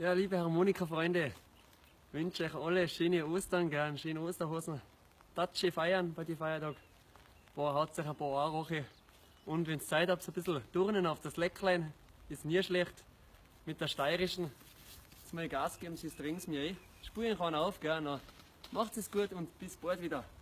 Ja, liebe Harmonika-Freunde, wünsche euch alle schöne Ostern, gern schöne Osterhosen. Tatsche feiern bei den Feiertagen. Haut euch ein paar Anroche. Und wenn ihr Zeit habt, ein bisschen Turnen auf das Lecklein, ist nie schlecht. Mit der steirischen, jetzt mal Gas geben, sie dringt mir ein. Spuren kann auf, gell. Macht es gut und bis bald wieder.